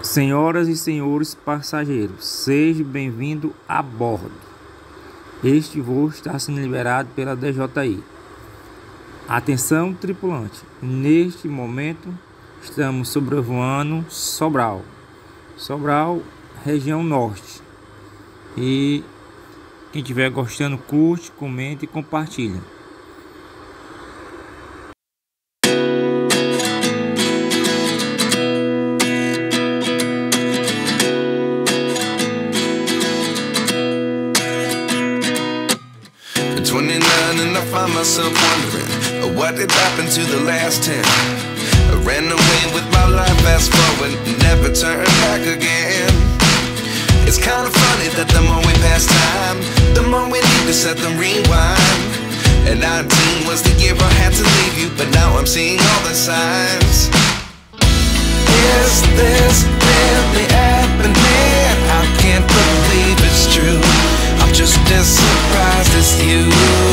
Senhoras e senhores passageiros, seja bem-vindo a bordo. Este voo está sendo liberado pela DJI. Atenção, tripulante. Neste momento, estamos sobrevoando Sobral, Região Norte. E quem estiver gostando, curte, comente e compartilha. And I find myself wondering what did happen to the last 10. I ran away with my life, fast forward, never turn back again. It's kind of funny that the more we pass time, the more we need to set them rewind. And 19 was the year I had to leave you, but now I'm seeing all the signs. Is this really happening? I can't believe it's true. I'm just as surprised as you.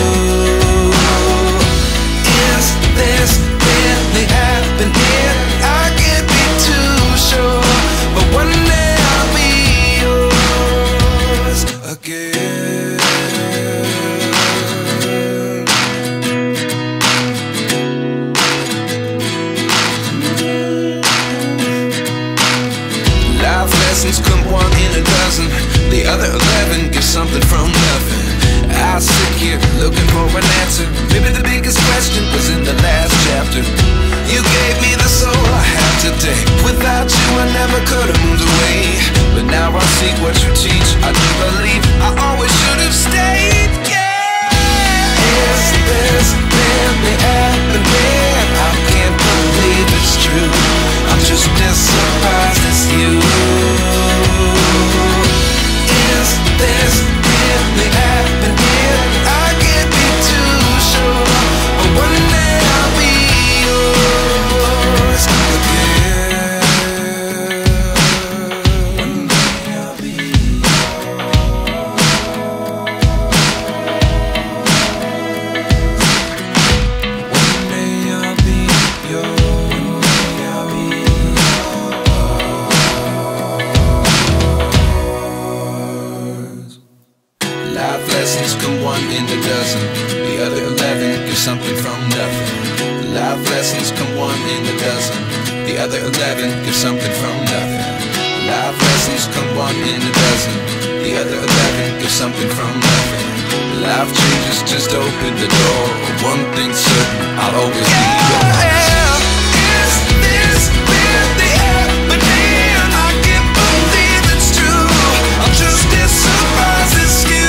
Is this really happening? I can't be too sure, but one day I'll be yours again. Life lessons come one in a dozen. The other 11 get something from nothing. I sit here looking for an answer. Maybe the biggest question was in the last chapter. You gave me the soul I have today. Without you I never could have moved away. But now I see what you teach. I do believe I always should have stayed. Yeah. Is this really happening? I can't believe it's true. I'm just as surprised as you. Is this really happening? I can't be too sure, but one day I'll be yours again. One day I'll be yours. One day I'll be yours. One day I'll be yours. Life lessons come one in a dozen. The other 11 give something from nothing. Life lessons come one in a dozen. The other 11 give something from nothing. Life lessons come one in a dozen. The other 11 give something from nothing. Life changes just open the door. One thing's certain, I'll always be yours. Is this really happening? I can't believe it's true. I'm just as surprised as you.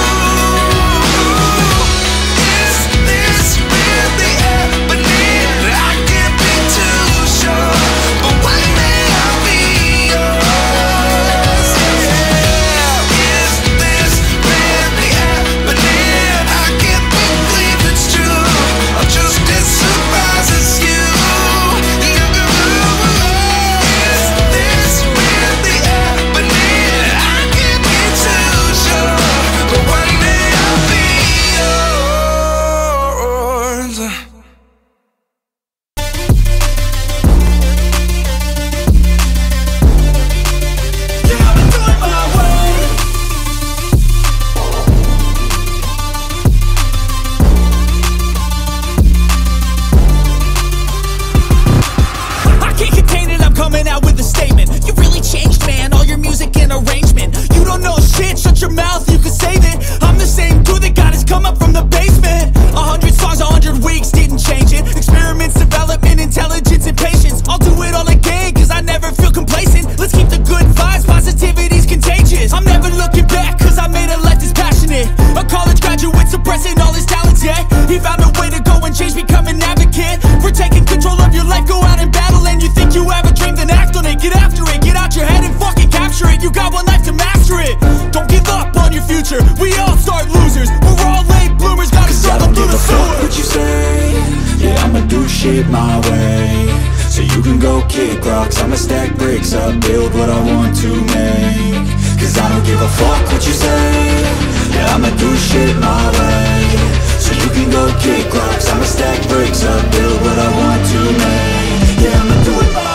We all start losers, we're all late bloomers, gotta start them through the sewer. Fuck what you say, yeah, I'ma do shit my way. So you can go kick rocks, I'ma stack bricks up, build what I want to make. Cause I don't give a fuck what you say, yeah, I'ma do shit my way. So you can go kick rocks, I'ma stack bricks up, build what I want to make. Yeah, I'ma do it my way.